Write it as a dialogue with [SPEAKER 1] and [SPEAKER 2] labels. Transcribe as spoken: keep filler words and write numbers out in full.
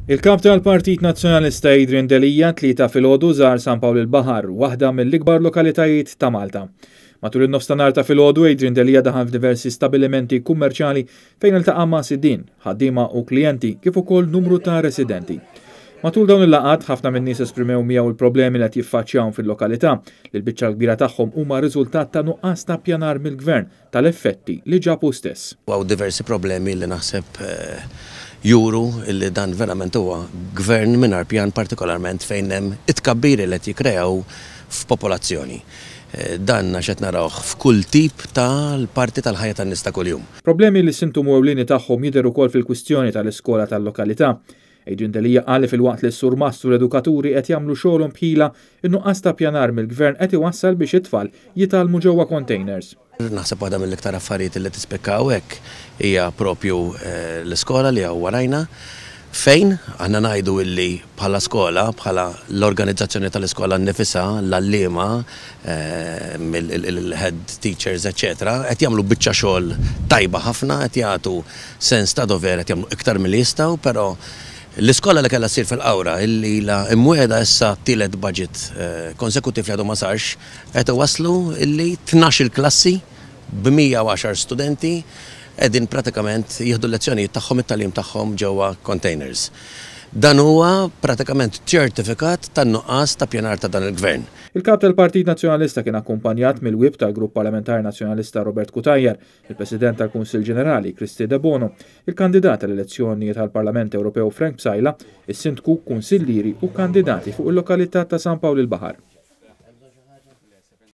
[SPEAKER 1] Il-kap tal-Partit Nazzjonalista Adrian Delija tlieta filgħodu żar San Pawl il-Baħar, waħda mill-ikbar lokalitajiet ta' Malta. Matul in-nofsinhar ta' filgħodu Adrian Delija daħal f'diversi stabbilimenti kummerċjali fejn iltaqa' ma' siddin, ħaddiema u klijenti kif ukoll numru ta' residenti. Matul dawn il-laqgħat ħafna min-nies esprimew miegħu il-problemi li qed jiffaċċjaw fil-lokalità li l-biċċa kbira tagħhom huma riżultat ta' nuqqas ta' ppjanar mill-Gvern tal-effetti li ġabu stess.
[SPEAKER 2] Għaw diversi problemi li naħseb juru illi dan verament huwa gvern mingħajr pjan partikolarment fejn hemm it-tkabbiri li qed jikkrew f'popolazzjoni. Dan xed narawh f'kull tip tal-parti tal-ħajja tan-nies ta' kuljum.
[SPEAKER 1] Problemi li sintomu ewlieni tagħhom jidher ukoll fil-kwistjoni tal-iskola tal-lokalità. Adrian Delija qal fil-waqt li s-sur Mastru l-edukaturi qed jagħmlu xogħolhom bħila in-nuqqas ta' pjanar mill-Gvern qed iwassal biex it-tfal jitalmu ġewwa containers.
[SPEAKER 2] Naħseb waħda mill-iktar affarijiet li tispekkaw hekk hija propju l-iskola li hawn warajna fejn aħna ngħidu illi bħala skola, bħala l-organizzazzjoni tal-iskola nnifisha, l-allima, il-head teachers, eċetera, qed jagħmlu biċċa xogħol tajba ħafna, qed jagħtu sens ta' dover, qed jagħmlu iktar milli jistgħu, però l-iskola li kellha ssir fil-qawra illi la imwiegħda issa tielet budget konsekutiv li għadu ma sarx qed iwasslu illi tnax-il klassi b'mija u għaxar studenti qegħdin pratikament jieħdu l-lezzjonijiet tagħhom it-tagħlim tagħhom ġewwa containers. Dan huwa pratikament ċertifikat tan-nuqqas ta' pjanar ta' dan il-Gvern.
[SPEAKER 1] Il-kap tal-Partit Nazzjonalista kien akkumpanjat mill-wib tal-Grupp Parlamentari Nazzjonalista Robert Kutajjar, il-President tal-Kunsill Ġenerali Kristi De Bono, il-kandidat tal-elezzjoni tal-Parlament Ewropew Frank Psajla, is-Sindku Kunsilliri u kandidati fuq il-lokalità ta' San Pawl il-Baħar.